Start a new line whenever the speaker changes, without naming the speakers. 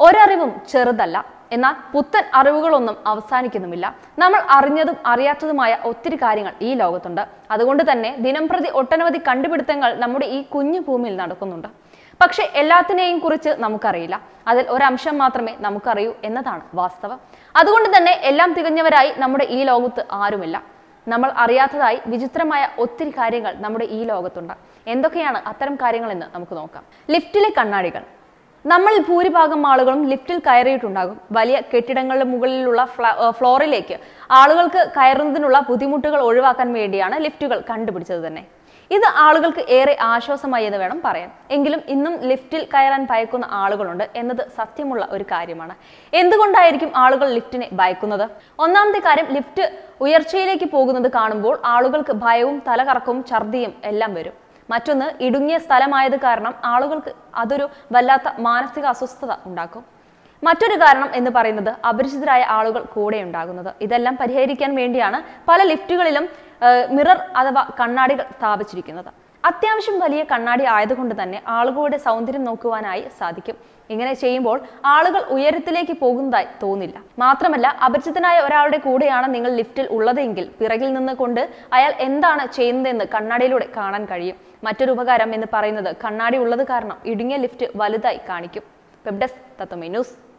ഒരറിവും ചെറുതല്ല. എന്നാൽ പുത്തൻ അറിവുകളൊന്നും അവസാനിക്കുന്നുമില്ല. നമ്മൾ അറിഞ്ഞതും അറിയാത്തതുമായ ഒത്തിരി കാര്യങ്ങൾ ഈ ലോകത്തുണ്ട്. അതുകൊണ്ട് തന്നെ ദിനംപ്രതി ഒട്ടനവധി കണ്ടുപിടുത്തങ്ങൾ നമ്മുടെ ഈ കുഞ്ഞു ഭൂമിയിൽ നടക്കുന്നുണ്ട്. പക്ഷെ എല്ലാത്തിനെയും കുറിച്ച് നമുക്കറിയില്ല. അതിൽ ഒരംശം മാത്രമേ നമുക്കറിയൂ എന്നതാണ് വാസ്തവം. അതുകൊണ്ട് തന്നെ എല്ലാം തികഞ്ഞവരായി നമ്മുടെ ഈ ലോകത്ത് ആരുമില്ല. നമ്മൾ അറിയാത്തതായി വിചിത്രമായ ഒത്തിരി കാര്യങ്ങൾ നമ്മുടെ ഈ ലോകത്തുണ്ട്. എന്തൊക്കെയാണ് അത്തരം കാര്യങ്ങളെന്ന് നമുക്ക് നോക്കാം. ലിഫ്റ്റിലെ കണ്ണാടികൾ. നമ്മൾ ഭൂരിഭാഗം ആളുകളും ലിഫ്റ്റിൽ കയറിയിട്ടുണ്ടാകും. വലിയ കെട്ടിടങ്ങളുടെ മുകളിലുള്ള ഫ്ലോറിലേക്ക് ആളുകൾക്ക് കയറുന്നതിനുള്ള ബുദ്ധിമുട്ടുകൾ ഒഴിവാക്കാൻ വേണ്ടിയാണ് ലിഫ്റ്റുകൾ കണ്ടുപിടിച്ചത് തന്നെ. ഇത് ആളുകൾക്ക് ഏറെ ആശ്വാസമായി എന്ന് വേണം പറയാൻ. എങ്കിലും ഇന്നും ലിഫ്റ്റിൽ കയറാൻ ഭയക്കുന്ന ആളുകളുണ്ട് എന്നത് സത്യമുള്ള ഒരു കാര്യമാണ്. എന്തുകൊണ്ടായിരിക്കും ആളുകൾ ലിഫ്റ്റിനെ ഭയക്കുന്നത്? ഒന്നാമത്തെ കാര്യം, ലിഫ്റ്റ് ഉയർച്ചയിലേക്ക് പോകുന്നത് കാണുമ്പോൾ ആളുകൾക്ക് ഭയവും തലകറക്കവും ഛർദിയും എല്ലാം വരും. മറ്റൊന്ന്, ഇടുങ്ങിയ സ്ഥലമായത് കാരണം ആളുകൾക്ക് അതൊരു വല്ലാത്ത മാനസിക അസ്വസ്ഥത ഉണ്ടാക്കും. മറ്റൊരു കാരണം എന്ന് പറയുന്നത് അപരിചിതരായ ആളുകൾ കൂടെ ഉണ്ടാകുന്നത്. ഇതെല്ലാം പരിഹരിക്കാൻ വേണ്ടിയാണ് പല ലിഫ്റ്റുകളിലും മിറർ അഥവാ കണ്ണാടികൾ സ്ഥാപിച്ചിരിക്കുന്നത്. അത്യാവശ്യം വലിയ കണ്ണാടി ആയതുകൊണ്ട് തന്നെ ആളുകളുടെ സൗന്ദര്യം നോക്കുവാനായി സാധിക്കും. ഇങ്ങനെ ചെയ്യുമ്പോൾ ആളുകൾ ഉയരത്തിലേക്ക് പോകുന്നതായി തോന്നില്ല. മാത്രമല്ല, അപരിചിതനായ ഒരാളുടെ കൂടെയാണ് നിങ്ങൾ ലിഫ്റ്റിൽ ഉള്ളതെങ്കിൽ പിറകിൽ നിന്ന് കൊണ്ട് അയാൾ എന്താണ് ചെയ്യുന്നതെന്ന് കണ്ണാടിയിലൂടെ കാണാൻ കഴിയും. മറ്റൊരു ഉപകാരം എന്ന് പറയുന്നത് കണ്ണാടി ഉള്ളത് കാരണം ഇടുങ്ങിയ ലിഫ്റ്റ് വലുതായി കാണിക്കും. Web desk Tatwamayi news.